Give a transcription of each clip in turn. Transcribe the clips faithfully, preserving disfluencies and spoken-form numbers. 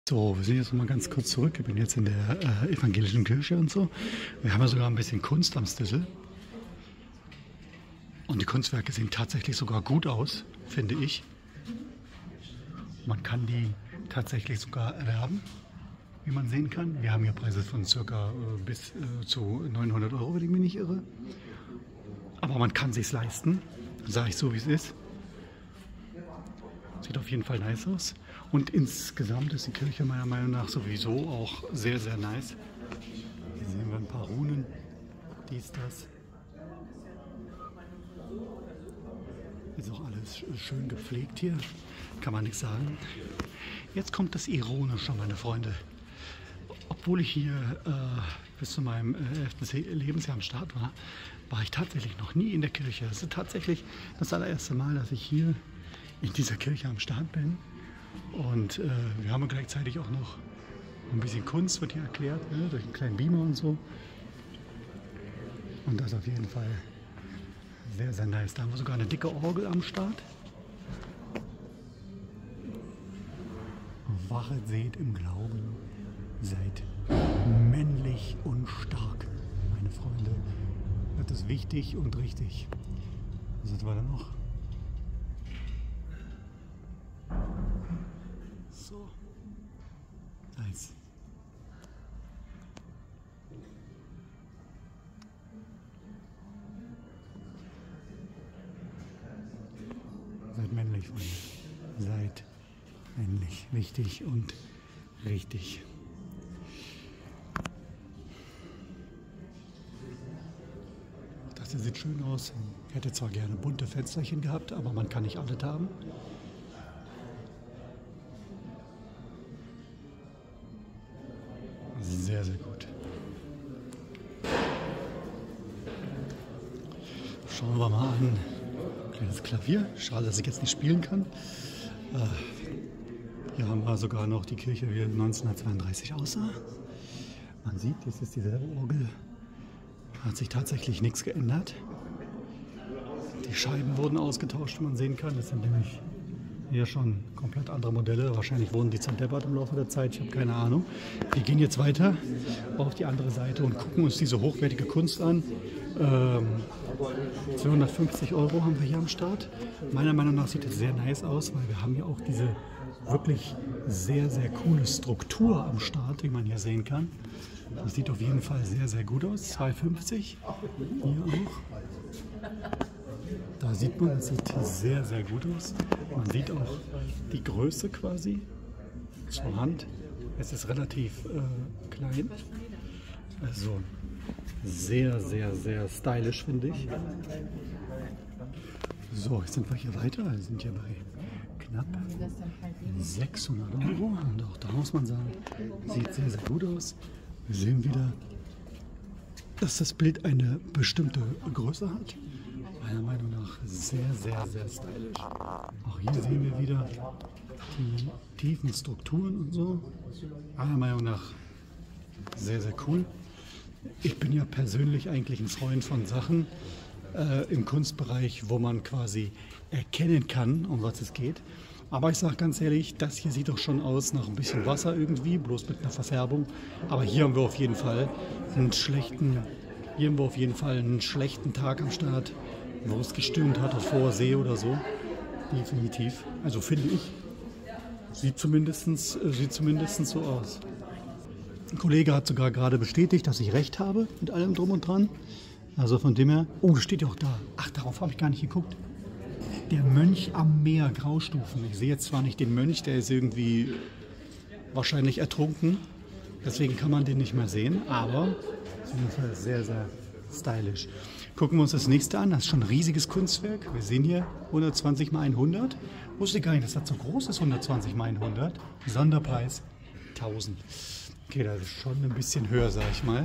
So, wir sind jetzt noch mal ganz kurz zurück. Ich bin jetzt in der äh, evangelischen Kirche und so. Wir haben ja sogar ein bisschen Kunst am Stissel. Und die Kunstwerke sehen tatsächlich sogar gut aus, finde ich. Man kann die tatsächlich sogar erwerben, wie man sehen kann. Wir haben hier Preise von ca. Äh, bis äh, zu neunhundert Euro, wenn ich mich nicht irre. Aber man kann sich's leisten, sage ich so, wie es ist. Sieht auf jeden Fall nice aus. Und insgesamt ist die Kirche meiner Meinung nach sowieso auch sehr, sehr nice. Hier sehen wir ein paar Runen, dies, das. Ist auch alles schön gepflegt hier, kann man nichts sagen. Jetzt kommt das Ironische, meine Freunde. Obwohl ich hier äh, bis zu meinem äh, elften Lebensjahr am Start war, war ich tatsächlich noch nie in der Kirche. Das ist tatsächlich das allererste Mal, dass ich hier in dieser Kirche am Start bin. Und äh, wir haben gleichzeitig auch noch ein bisschen Kunst, wird hier erklärt, ne, durch einen kleinen Beamer und so. Und das ist auf jeden Fall sehr, sehr nice. Da haben wir sogar eine dicke Orgel am Start. Wachet, seht im Glauben, seid männlich und stark, meine Freunde. Das ist wichtig und richtig. Was hat wir da noch? So. Nice. Seid männlich, Freunde. Seid männlich. Wichtig und richtig. Das hier sieht schön aus. Ich hätte zwar gerne bunte Fensterchen gehabt, aber man kann nicht alles haben. Sehr, sehr gut. Schauen wir mal an. Kleines Klavier. Schade, dass ich jetzt nicht spielen kann. Äh, hier haben wir sogar noch die Kirche, wie neunzehnhundertzweiunddreißig aussah. Man sieht, das ist dieselbe Orgel. Hat sich tatsächlich nichts geändert. Die Scheiben wurden ausgetauscht, wie man sehen kann. Das sind nämlich hier schon komplett andere Modelle. Wahrscheinlich wurden die zerdeppert im Laufe der Zeit. Ich habe keine Ahnung. Wir gehen jetzt weiter auf die andere Seite und gucken uns diese hochwertige Kunst an. Ähm, zweihundertfünfzig Euro haben wir hier am Start. Meiner Meinung nach sieht es sehr nice aus, weil wir haben hier auch diese wirklich sehr, sehr coole Struktur am Start, die man hier sehen kann. Das sieht auf jeden Fall sehr, sehr gut aus. zweihundertfünfzig. Hier auch. Da sieht man, es sieht sehr, sehr gut aus. Man sieht auch die Größe quasi zur Hand. Es ist relativ äh, klein. Also sehr, sehr, sehr stylisch, finde ich. So, jetzt sind wir hier weiter. Wir sind hier bei knapp sechshundert Euro. Und auch da muss man sagen, sieht sehr, sehr gut aus. Wir sehen wieder, dass das Bild eine bestimmte Größe hat. Meiner Meinung nach sehr, sehr, sehr stylisch. Auch hier sehen wir wieder die tiefen Strukturen und so. Meiner Meinung nach sehr, sehr cool. Ich bin ja persönlich eigentlich ein Freund von Sachen äh, im Kunstbereich, wo man quasi erkennen kann, um was es geht. Aber ich sage ganz ehrlich, das hier sieht doch schon aus nach ein bisschen Wasser irgendwie, bloß mit einer Verfärbung. Aber hier haben wir auf jeden Fall einen schlechten, hier haben wir auf jeden Fall einen schlechten Tag am Start, wo es gestürmt hat auf hoher See oder so. Definitiv. Also finde ich, sieht zumindest, äh, sieht zumindest so aus. Ein Kollege hat sogar gerade bestätigt, dass ich recht habe mit allem drum und dran. Also von dem her, oh, das steht ja auch da. Ach, darauf habe ich gar nicht geguckt. Der Mönch am Meer, Graustufen. Ich sehe jetzt zwar nicht den Mönch, der ist irgendwie wahrscheinlich ertrunken. Deswegen kann man den nicht mehr sehen, aber auf jeden Fall sehr, sehr stylisch. Gucken wir uns das nächste an. Das ist schon ein riesiges Kunstwerk. Wir sehen hier hundertzwanzig mal hundert. Wusste ich gar nicht, dass das so groß ist, hundertzwanzig mal hundert. Sonderpreis tausend. Okay, das ist schon ein bisschen höher, sag ich mal.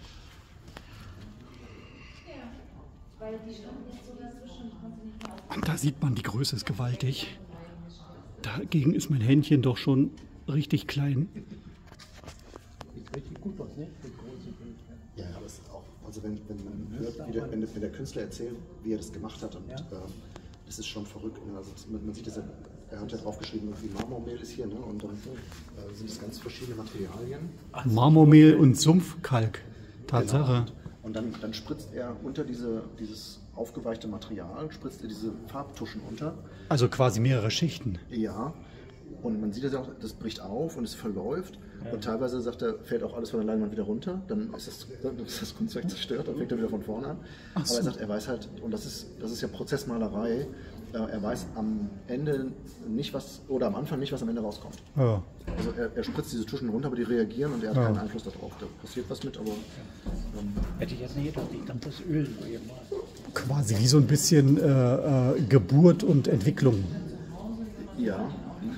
Und da sieht man, die Größe ist gewaltig. Dagegen ist mein Händchen doch schon richtig klein. Sieht richtig gut aus, ne? Ja, aber es ist auch, also wenn, wenn man hört, wie der, wenn, wenn der Künstler erzählt, wie er das gemacht hat, und Ja. ähm, das ist schon verrückt. Ne? Also man, man sieht das ja er hat ja draufgeschrieben, wie Marmormehl ist hier, ne? Und dann äh, sind es ganz verschiedene Materialien. Marmormehl und Sumpfkalk. Tatsache. Genau. Und dann, dann spritzt er unter diese, dieses aufgeweichte Material, spritzt er diese Farbtuschen unter. Also quasi mehrere Schichten. Ja. Und man sieht das auch, das bricht auf und es verläuft. Ja. Und teilweise sagt er, fällt auch alles von der Leinwand wieder runter. Dann ist das, dann ist das Kunstwerk zerstört, dann fängt er wieder von vorne an. So. Aber er sagt, er weiß halt, und das ist, das ist ja Prozessmalerei, er weiß am Ende nicht, was, oder am Anfang nicht, was am Ende rauskommt. Ja. Also er, er spritzt diese Tuschen runter, aber die reagieren und er hat ja. keinen Einfluss darauf. Da passiert was mit, aber... Ähm, Hätte ich jetzt nicht gedacht, ich dachte, das Öl neu gemalt. Quasi wie so ein bisschen äh, äh, Geburt und Entwicklung. Ja.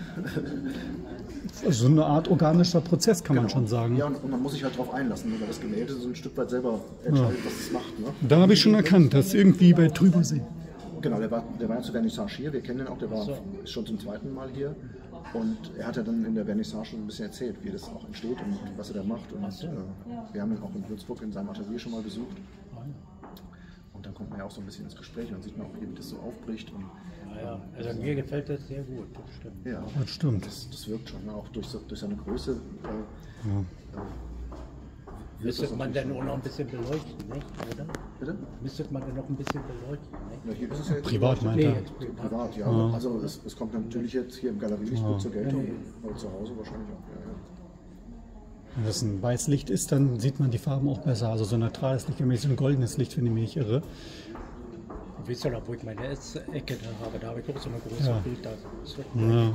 So eine Art organischer Prozess, kann genau. man schon sagen. Ja, und, und man muss sich halt darauf einlassen, weil das Gemälde so ein Stück weit selber entscheidet, ja. was es macht. Ne? Da habe ich schon erkannt, dass irgendwie bei Trübersee. Genau, der war, der war ja zur Vernissage hier, wir kennen ihn auch, der war so. ist schon zum zweiten Mal hier. Und er hat ja dann in der Vernissage schon ein bisschen erzählt, wie das auch entsteht und was er da macht. Und äh, wir haben ihn auch in Würzburg in seinem Atelier schon mal besucht. Und dann kommt man ja auch so ein bisschen ins Gespräch und dann sieht man auch, wie das so aufbricht. Und, ja, also mir gefällt das sehr gut, das stimmt. Ja, das stimmt. Das, das wirkt schon, ne? Auch durch, so, durch seine Größe. Äh, ja. äh, Müsste man dann auch noch ein bisschen beleuchten, nicht? Oder? Bitte? Müsste man dann noch ein bisschen beleuchten, nicht? Ja, hier ist es ja privat, meint er. Nee, privat, ja. ja. Also es, es kommt natürlich jetzt hier im Galerielicht ja. gut zur Geltung, aber zu Hause wahrscheinlich auch. Ja, ja. Wenn das ein weißes Licht ist, dann sieht man die Farben auch besser. Also so ein neutrales Licht, wenn ich so ein goldenes Licht, wenn ich mich nicht irre. Du weißt ja noch, wo ich meine Ecke da habe, da habe ich auch so eine große ja. Bild da. So ja.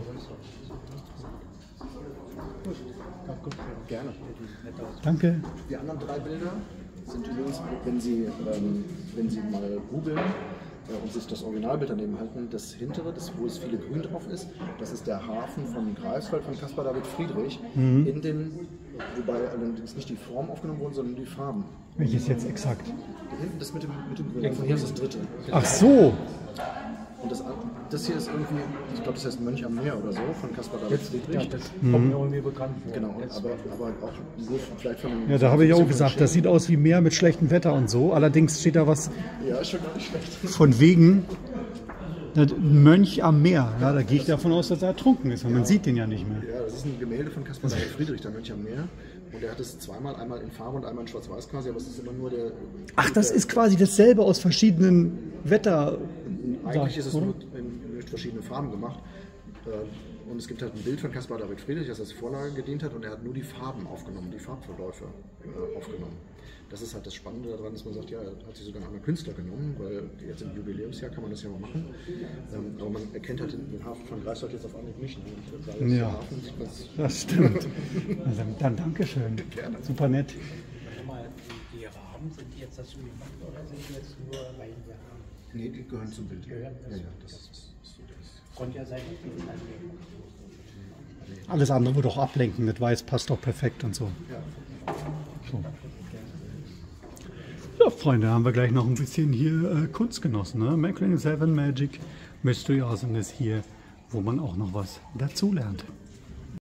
Gut, gerne. Danke. Die anderen drei Bilder sind übrigens, wenn Sie, ähm, wenn Sie mal googeln äh, und sich das Originalbild daneben halten, das hintere, das, wo es viele Grün drauf ist, das ist der Hafen von Greifswald von Caspar David Friedrich. Mhm. In den, wobei allerdings nicht die Form aufgenommen wurde, sondern die Farben. Welches jetzt exakt? Hinten das mit dem, mit dem Grün. Von hier ist das dritte. Ach so. Und das, das hier ist irgendwie, ich glaube, das heißt Mönch am Meer oder so, von Caspar David Friedrich. Ja, das kommt mir irgendwie bekannt vor. Genau, aber, aber auch nur vielleicht von dem... Ja, da habe ich auch gesagt, das sieht aus wie Meer mit schlechtem Wetter und so. Allerdings steht da was... Ja, ist schon gar nicht schlecht. Von wegen Mönch am Meer. Ja, da gehe ich davon aus, dass er ertrunken ist, weil ja. man sieht den ja nicht mehr. Ja, das ist ein Gemälde von Caspar David Friedrich, der Mönch am Meer. Und er hat es zweimal, einmal in Farbe und einmal in Schwarz-Weiß quasi, aber es ist immer nur der... Ach, das ist quasi dasselbe aus verschiedenen Wetter... Eigentlich ist es nur in, mit verschiedenen Farben gemacht. Und es gibt halt ein Bild von Caspar David Friedrich, das als Vorlage gedient hat, und er hat nur die Farben aufgenommen, die Farbverläufe aufgenommen. Das ist halt das Spannende daran, dass man sagt, ja, er hat sich sogar einen anderen Künstler genommen, weil jetzt im Jubiläumsjahr kann man das ja mal machen. Aber man erkennt halt den Hafen von Greifswald jetzt auf Anhieb nicht. Ne? Ja, Hafen sieht das stimmt. Also, dann Dankeschön. Gerne. Super nett. Mal, die Rahmen, sind die jetzt dazu gemacht oder sind die jetzt nur rein? Nee, die gehören zum Bild. Gehören ja, ja, das ist, ist so das. Von der Seite. Alles andere würde auch ablenken, das Weiß passt doch perfekt und so. Ja. So. Ja, Freunde, haben wir gleich noch ein bisschen hier äh, Kunst genossen. Ne? Maclean Seven Magic Mystery Awesomeness hier, wo man auch noch was dazulernt.